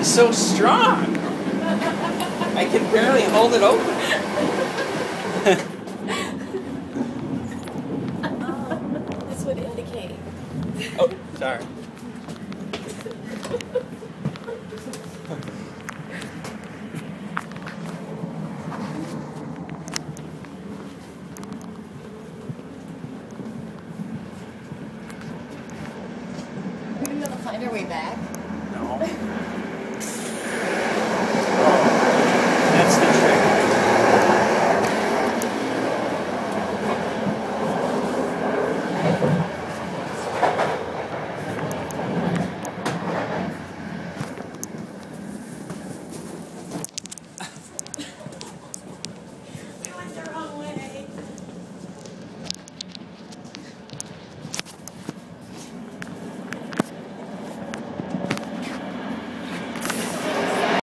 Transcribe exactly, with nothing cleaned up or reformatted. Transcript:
is so strong. I can barely hold it open. Oh, this would indicate. Oh, sorry.